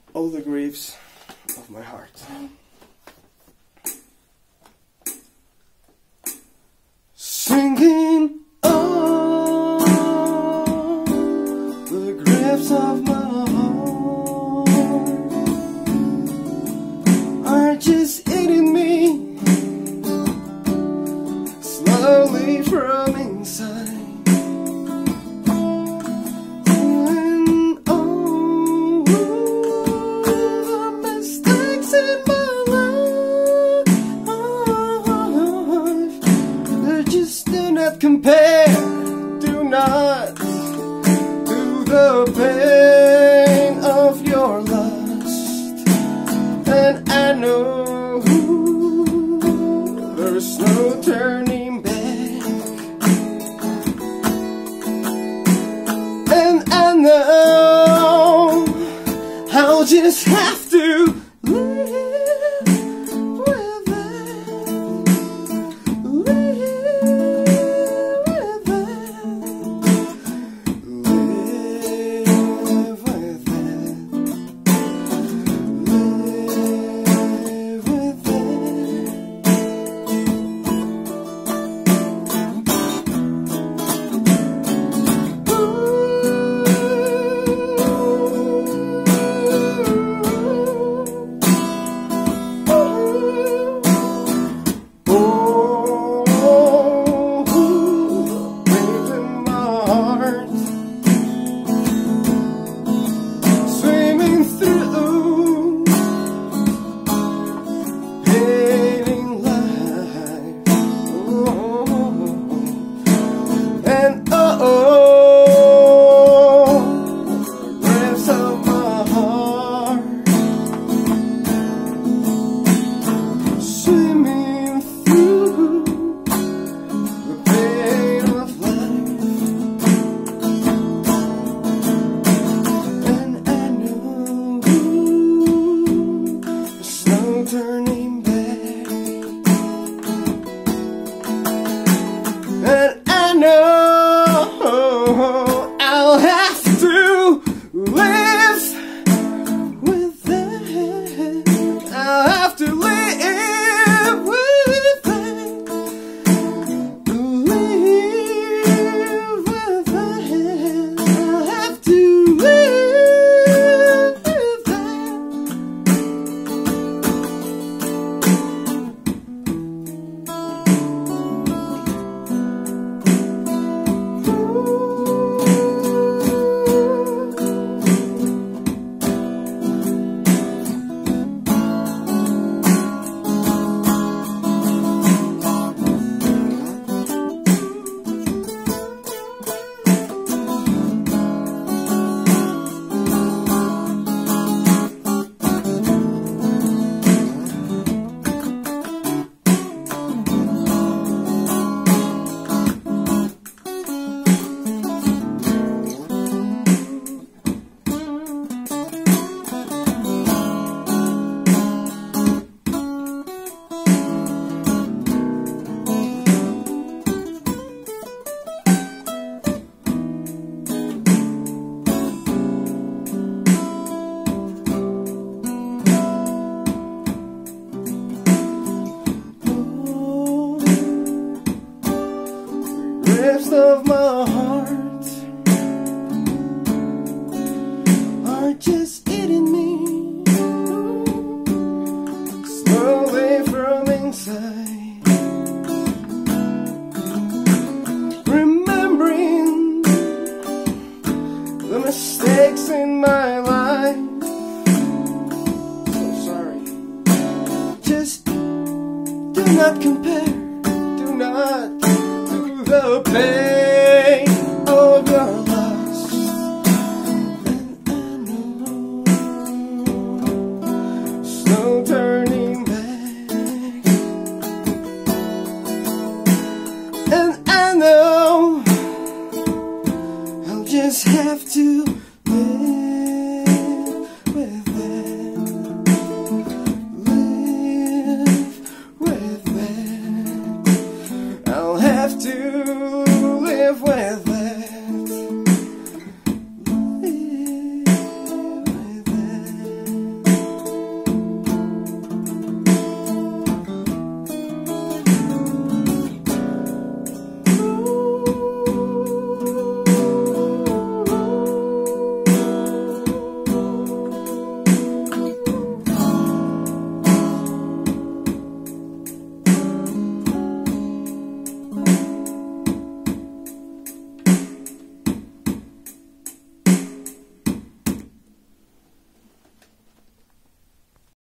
all the griefs of my heart. Singing all the griefs of my heart are just eating me slowly from inside. Compare, do not to the pain of your lust. And I know there's no turning back. And I know I'll just have to live with it. Turning back, and I know I'll have to live with that. I'll have to live with that. Live with that. I'll have to live with that. Rest of my heart are just eating me slowly from inside. Remembering the mistakes in my life. So sorry. Just do not compare. Do not the pain